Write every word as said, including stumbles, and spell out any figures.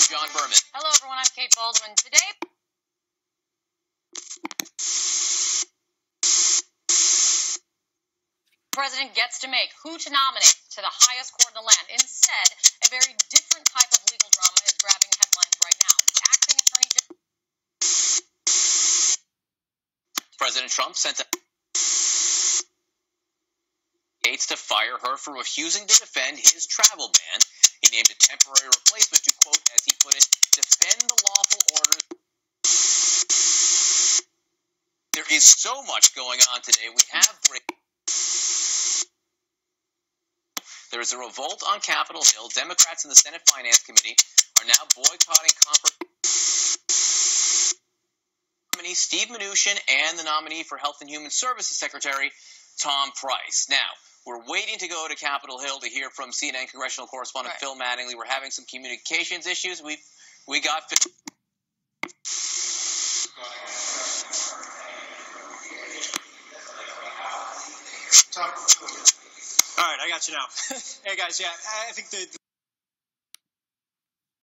I'm John Berman. Hello, everyone. I'm Kate Baldwin. Today, the president gets to make who to nominate to the highest court in the land. Instead, a very different type of legal drama is grabbing headlines right now. The acting attorney general. President Trump sent a Gates to fire her for refusing to defend his travel ban. He named a temporary replacement to, quote, as he put it, defend the lawful order. There is so much going on today. We have break. There is a revolt on Capitol Hill. Democrats in the Senate Finance Committee are now boycotting conference. Nominee Steve Mnuchin and the nominee for Health and Human Services Secretary Tom Price. Now, we're waiting to go to Capitol Hill to hear from C N N congressional correspondent Right. Phil Mattingly. We're having some communications issues. We we got. All right, I got you now. Hey guys, yeah, I think the.